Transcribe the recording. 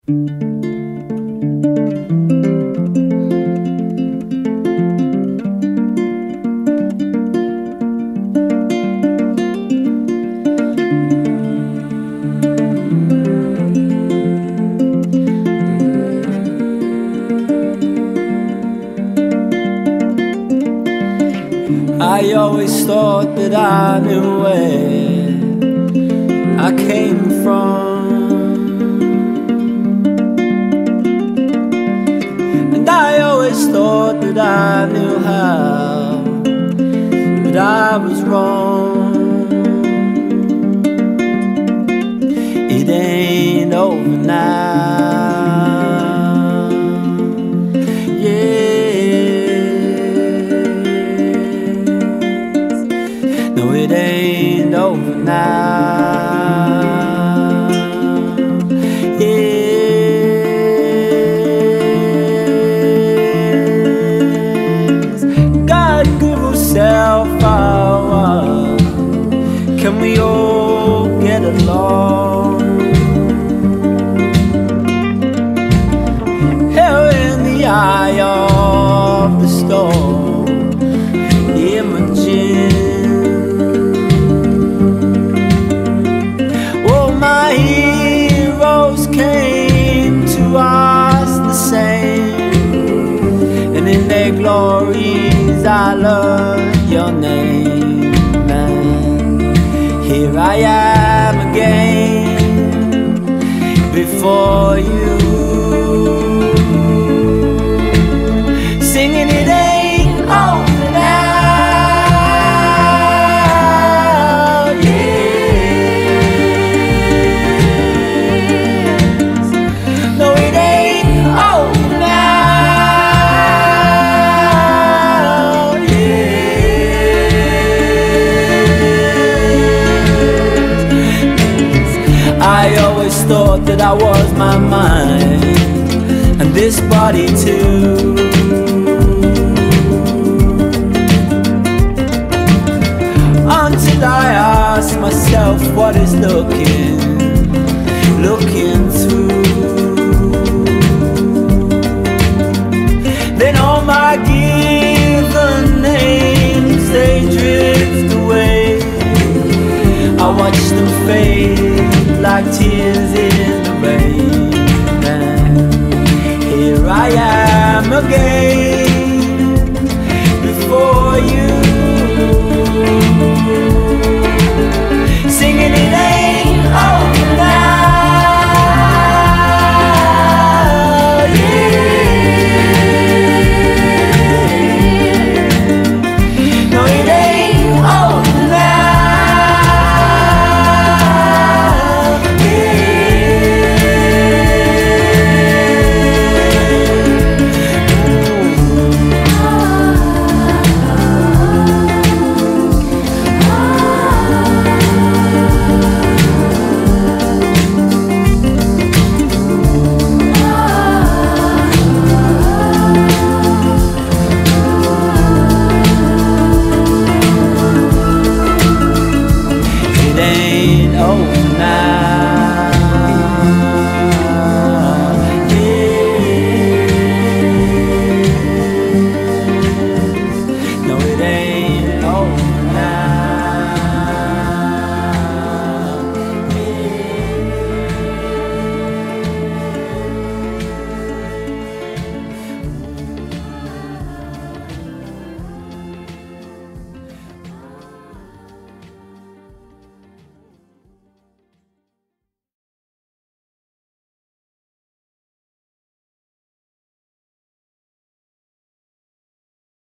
I always thought that I knew where I came from, and I always thought that I knew how, but I was wrong. It ain't over now, yeah. No, it ain't over now, yes. God give yourself our, can we all get along? Hell in the eye of the storm, Imogen. My heroes came to us the same, and in their glories I learned your name. And here I am again before you, singing it ain't over now. I always thought that I was my mind, and this body too. Until I asked myself what is looking through. Then all my given names, they drift away. I watch them fade like tears in the rain, and here I am again before you.